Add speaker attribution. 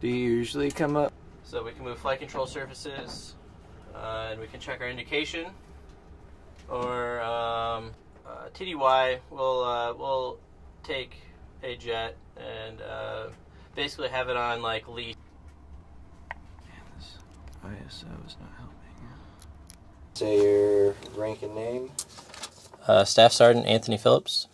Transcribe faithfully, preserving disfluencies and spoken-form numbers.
Speaker 1: do you usually come up?
Speaker 2: So we can move flight control surfaces, uh, and we can check our indication, or um, uh, T D Y will uh, will take a jet and uh, basically have it on like leash.
Speaker 1: Man, this I S O is not helping. Say your rank and name.
Speaker 2: Uh, Staff Sergeant Anthony Phillips.